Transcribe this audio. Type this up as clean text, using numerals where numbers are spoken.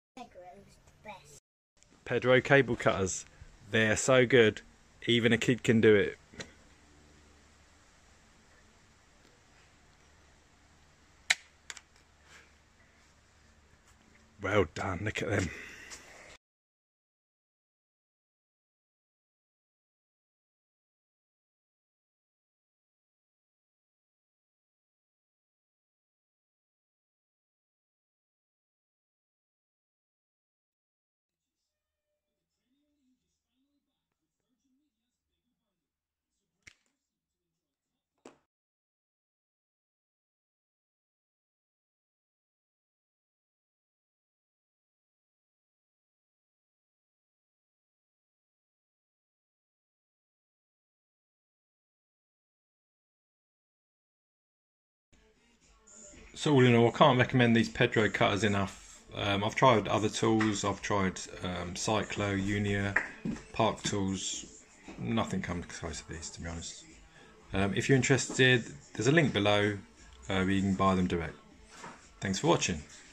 Pedro's the best. Pedro cable cutters. They're so good, even a kid can do it. Well done, look at them. So all in all, I can't recommend these Pedro cutters enough. I've tried other tools. I've tried Cyclo, Unia, Park tools. Nothing comes close to these, to be honest. If you're interested, there's a link below where you can buy them direct. Thanks for watching.